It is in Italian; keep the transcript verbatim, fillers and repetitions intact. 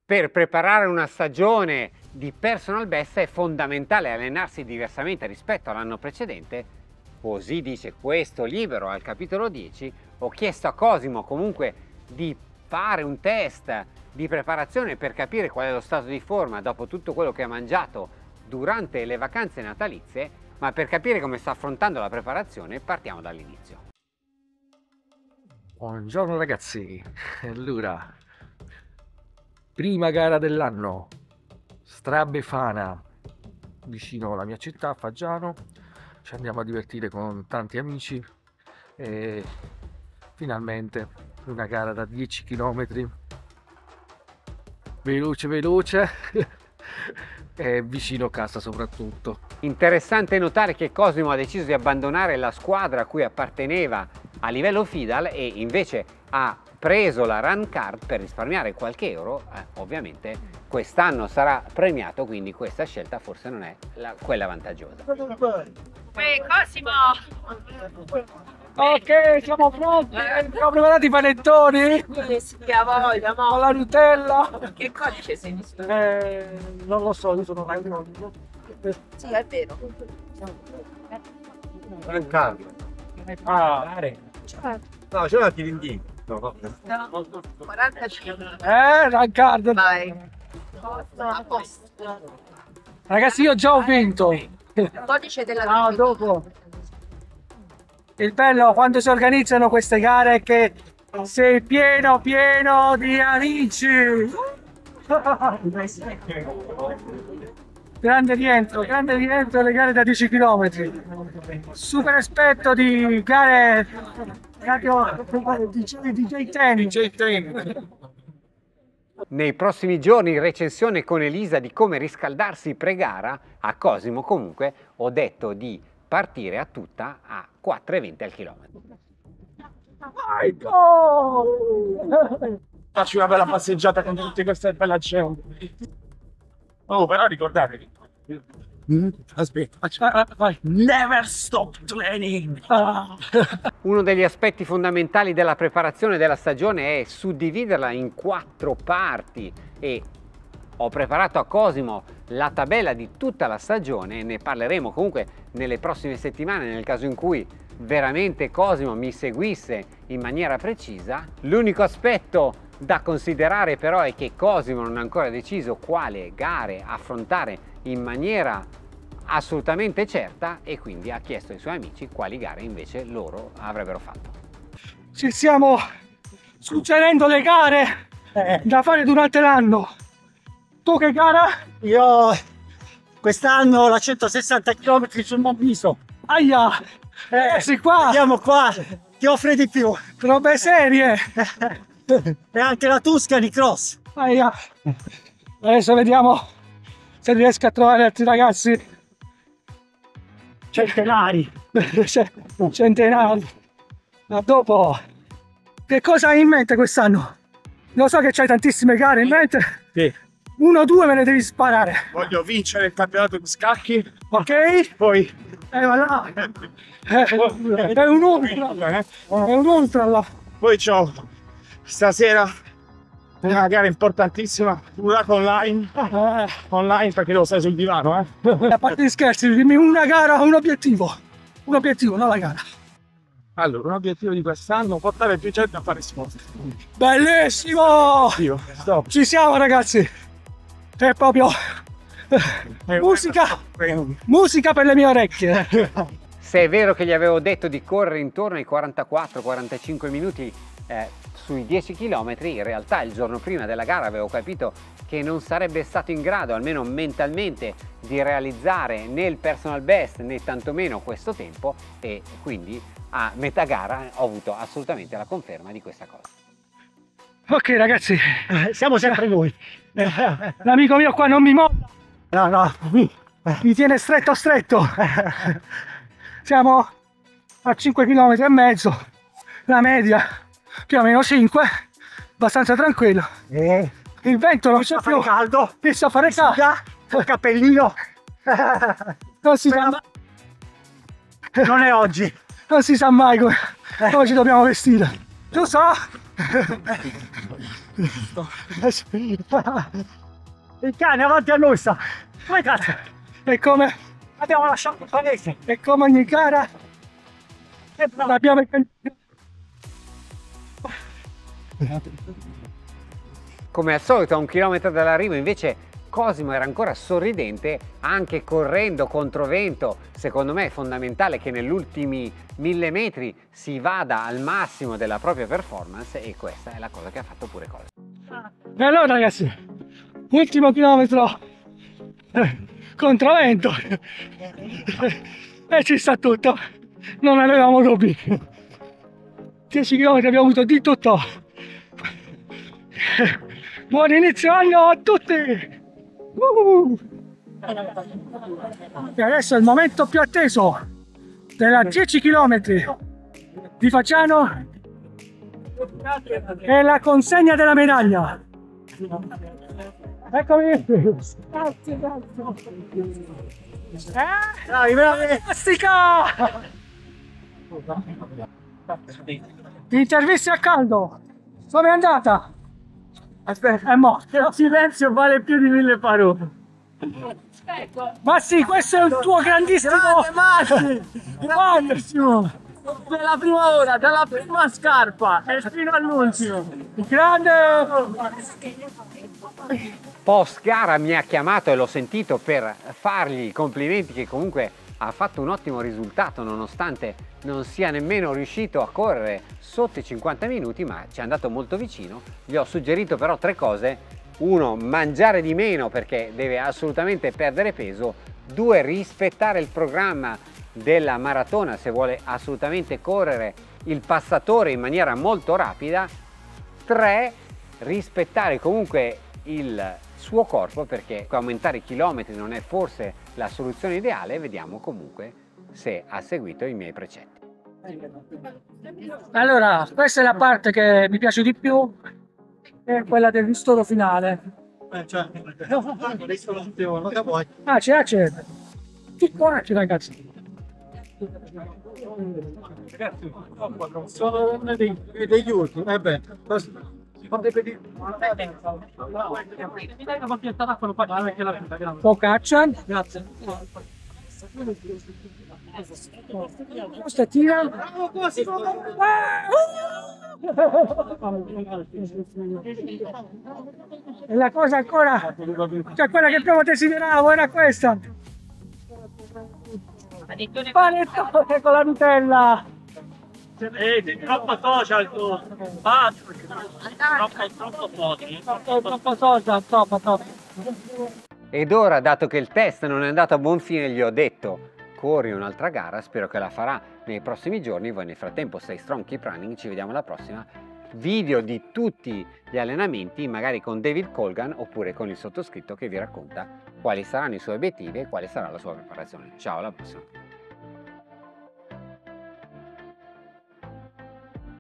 Per preparare una stagione di personal best è fondamentale allenarsi diversamente rispetto all'anno precedente, così dice questo libro al capitolo dieci. Ho chiesto a Cosimo comunque di fare un test di preparazione per capire qual è lo stato di forma dopo tutto quello che ha mangiato durante le vacanze natalizie, ma per capire come sta affrontando la preparazione partiamo dall'inizio. Buongiorno ragazzi, allora, prima gara dell'anno, Strabefana, vicino alla mia città, Faggiano. Ci andiamo a divertire con tanti amici e finalmente una gara da dieci chilometri, veloce veloce e vicino a casa soprattutto. Interessante notare che Cosimo ha deciso di abbandonare la squadra a cui apparteneva a livello Fidal e invece ha preso la Run Card per risparmiare qualche euro. Eh, ovviamente quest'anno sarà premiato, quindi questa scelta forse non è la, quella vantaggiosa. Uè, Cosimo! Ok, siamo pronti, siamo preparati i panettoni? Che ha voglia, mo. Con la Nutella? Che codice sei visto? Eh, non lo so, io sono un Sì, è vero. Run Card. Ah, No, c'è una Tirindini. No, No, quarantacinque. eh, Run Card. Vai. A posto. Ragazzi, io già ho vinto. Codice della No, dopo. Il bello quando si organizzano queste gare è che sei pieno pieno di amici. Grande rientro, grande rientro alle gare da dieci chilometri. Super esperto di gare radio D J dieci. D J dieci. Nei prossimi giorni recensione con Elisa di come riscaldarsi pre-gara. A Cosimo comunque ho detto di partire a tutta a quattro e venti al chilometro. Vai, go! Faccio una bella passeggiata con tutte queste belle gente. Oh, però ricordatevi. Aspetta, ah, vai. Never stop training. Ah. Uno degli aspetti fondamentali della preparazione della stagione è suddividerla in quattro parti e ho preparato a Cosimo la tabella di tutta la stagione, ne parleremo comunque nelle prossime settimane nel caso in cui veramente Cosimo mi seguisse in maniera precisa. L'unico aspetto da considerare però è che Cosimo non ha ancora deciso quale gare affrontare in maniera assolutamente certa e quindi ha chiesto ai suoi amici quali gare invece loro avrebbero fatto. Ci stiamo suggerendo le gare eh. da fare durante l'anno. Tu che gara? Io quest'anno la centosessanta chilometri sul Monviso. Aia! Eh, sì, qua! Andiamo qua, ti offre di più. Robe serie! E anche la Tuscany Cross. Aia! Adesso vediamo se riesco a trovare altri ragazzi. Centenari. Centenari. Ma dopo, che cosa hai in mente quest'anno? Lo so che c'hai tantissime gare in mente. Sì. Uno o due me ne devi sparare. Voglio vincere il campionato di scacchi. Ok? Poi. Eh, ma là. Eh, è un ultra. È un ultra là. Poi c'ho stasera una gara importantissima, una online. Eh. Online perché lo sai sul divano, eh. A parte gli scherzi, dimmi una gara, un obiettivo. Un obiettivo, non la gara. Allora, un obiettivo di quest'anno, portare più gente a fare sport. Bellissimo! Io, stop. Ci siamo ragazzi! È proprio musica, musica per le mie orecchie. Se è vero che gli avevo detto di correre intorno ai quarantaquattro quarantacinque minuti eh, sui dieci chilometri, in realtà il giorno prima della gara avevo capito che non sarebbe stato in grado, almeno mentalmente, di realizzare né il personal best né tantomeno questo tempo e quindi a metà gara ho avuto assolutamente la conferma di questa cosa. Ok ragazzi, Eh, siamo sempre noi. l'amico mio qua non mi molla, No, no. mi tiene stretto stretto. Siamo a cinque chilometri e mezzo, la media più o meno cinque, abbastanza tranquillo. Eh, Il vento non c'è a più, fare caldo. inizia a fare caldo. Col cappellino. Non si sa mai, Non è oggi. non si sa mai come, come ci dobbiamo vestire. Giusto? Il cane avanti a noi sta. Come cazzo? È come abbiamo lasciato il paese. È come ogni gara. E abbiamo il Come al solito a un chilometro dall'arrivo invece Cosimo era ancora sorridente anche correndo controvento. Secondo me è fondamentale che negli ultimi mille metri si vada al massimo della propria performance e questa è la cosa che ha fatto pure Cosimo. E allora ragazzi, ultimo chilometro eh, controvento e ci sta tutto, non avevamo dubbi. dieci chilometri abbiamo avuto di tutto. Buon inizio anno a tutti! Uh! E adesso è il momento più atteso della dieci chilometri di Facciano e la consegna della medaglia. Eccomi! Grazie, grazie! Eh? Dai, fantastica! Interviste a caldo! Come è andata? Aspetta, è morto. Il silenzio vale più di mille parole. Ma sì, questo è un tuo grandissimo... Grande Massi! Grandissimo! Della prima ora, dalla prima scarpa e fino all'ultimo. Grande! Post gara mi ha chiamato e l'ho sentito per fargli i complimenti che comunque ha fatto un ottimo risultato nonostante non sia nemmeno riuscito a correre sotto i cinquanta minuti, ma ci è andato molto vicino. Gli ho suggerito però tre cose: uno, mangiare di meno perché deve assolutamente perdere peso; due, rispettare il programma della maratona se vuole assolutamente correre il passatore in maniera molto rapida; tre, rispettare comunque il suo corpo perché aumentare i chilometri non è forse la soluzione ideale. Vediamo comunque se ha seguito i miei precetti. Allora, questa è la parte che mi piace di più, è quella del ristoro finale. Eh, cioè, non te vuoi. Ah, c'è, c'è. Che coraggio, ragazzi. Ragazzi, sono dei, degli ultimi. Eh beh, Focaccia. grazie. Questa tira. E la cosa ancora, cioè quella che proprio desideravo era questa. Panettone con la Nutella. Eh, troppo social tu. Ah, troppo, troppo pochi. Troppo social, troppo, troppo. Ed ora, dato che il test non è andato a buon fine, gli ho detto: corri un'altra gara, spero che la farà nei prossimi giorni. Voi nel frattempo stay strong, keep running, ci vediamo alla prossima. Video di tutti gli allenamenti, magari con David Colgan oppure con il sottoscritto che vi racconta quali saranno i suoi obiettivi e quale sarà la sua preparazione. Ciao, alla prossima!